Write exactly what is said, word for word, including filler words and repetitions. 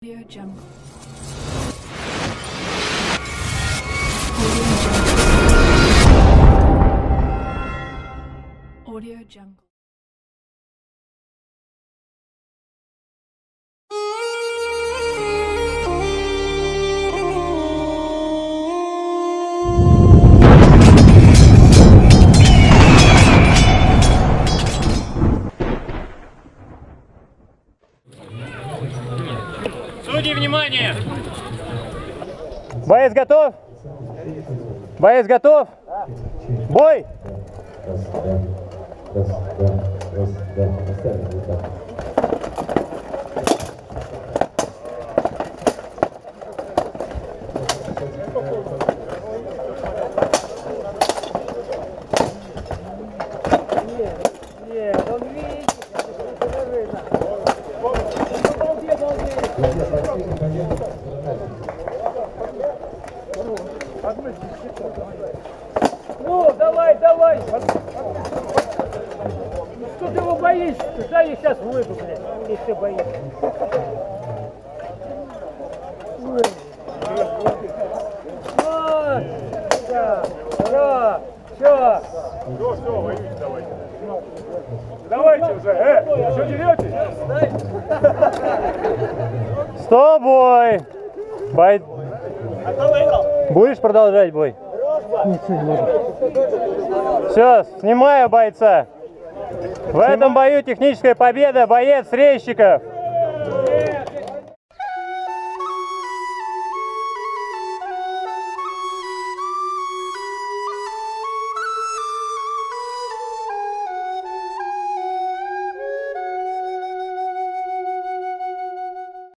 Audio Jungle. Audio Jungle. Судьи, внимание! Боец готов? Боец готов? Бой! Ну, давай, давай! Что ты его боишься? Дай я сейчас выйду, блядь, если ты боишься. Вот! Да, ура! Все! Все, все, воюйте, давайте. Давайте уже, э, что деретесь? Стоп, бой! Бой! Будешь продолжать бой? Все, снимаю бойца. В этом бою техническая победа, боец Резчиков.